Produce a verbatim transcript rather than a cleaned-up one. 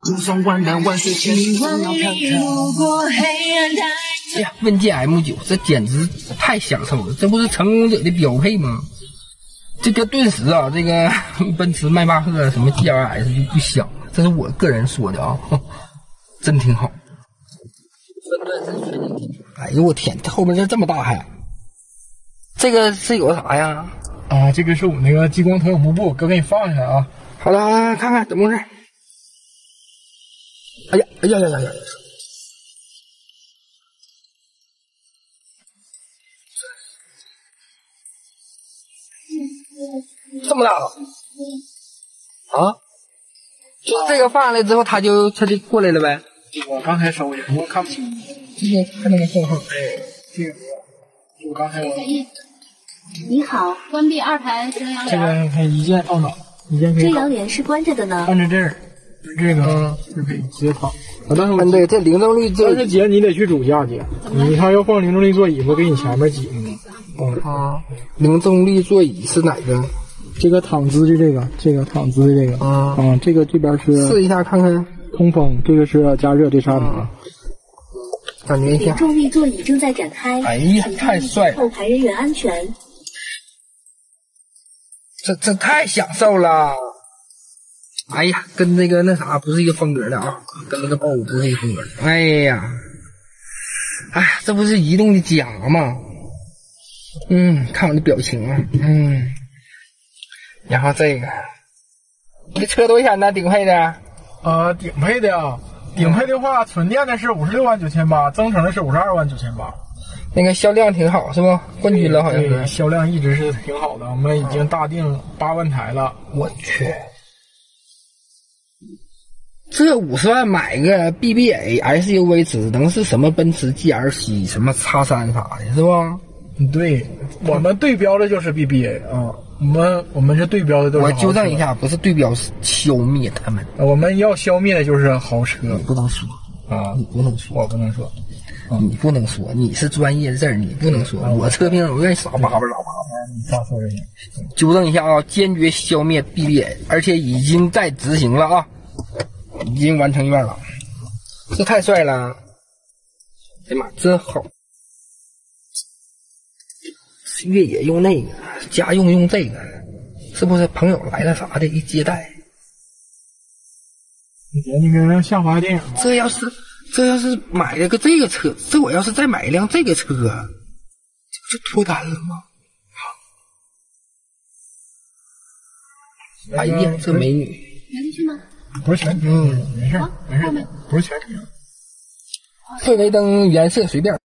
就算万难万水千万要看看。 哎呀，问界 M 九，这简直太享受了，这不是成功者的标配吗？这个顿时啊，这个奔驰迈巴赫什么 G L S 就不香了，这是我个人说的啊，真挺好。分段式全景天，哎呦我天，这后面这这么大还，这个是有啥呀？ 啊，这个是我们那个激光投影幕布，哥给你放下来啊。 好的，好的，看看怎么回事。哎呀，哎呀呀呀呀！这么大了啊！就是这个放下来之后，他就他就过来了呗。 我刚才收一下，我看不清。 这个看那个信号， 哎，这个我刚才我你好，关闭二排遮阳这帘。 个可以一键放倒，一键可以遮倒。 阳帘是关着的呢。 按着这儿，这个就可以直接躺。啊，但是嗯，对，这零动力座但是姐你得去主驾姐，你看要放零动力座椅，不给你前面挤吗？嗯啊，零动力座椅是哪个？ 这个躺姿的这个，这个躺姿的这个啊啊，这个这边是试一下看看， 通风，这个是加热对刹车。 感觉一下。 重力座椅正在展开。 哎呀，太帅了！ 后排人员安全。 这这太享受了！哎呀，跟那个那啥不是一个风格的啊，跟那个豹五不是一个风格的。哎呀，哎呀，这不是移动的家吗？嗯，看我的表情啊，嗯。然后这个，你这车多少钱呢？顶配的？ 啊，顶配的啊，顶配的话，纯电的是五十六万九千八，增程的是五十二万九千八。 那个销量挺好，是不？冠军了好像是。 销量一直是挺好的，我们已经大定八万台了。 我去，这五十万买个 B B A S U V 只能是什么奔驰 G L C 什么 X 三啥的，是吧？ 对，我们对标的就是 B B A 啊，我们我们是对标的都是豪车。 我纠正一下，不是对标，是消灭他们。 我们要消灭的就是豪车。 你不能说啊， 你不能说， 我不能说， 你不能说，你是专业字儿，你不能说。我车评我愿意傻巴巴傻巴巴。 你咋说这些？ 纠正一下啊，坚决消灭 B B A， 而且已经在执行了啊，已经完成一半了。这太帅了！哎呀妈，真好。越野用那个，家用用这个，是不是朋友来了啥的一接待？ 你别那个下滑电影。 这要是这要是买了个这个车，这我要是再买一辆这个车，这不就脱单了吗？哎呀，这美女！ 拿进去吗？ 不是全景，嗯，没事，没事，不是全景。 氛围灯颜色随便。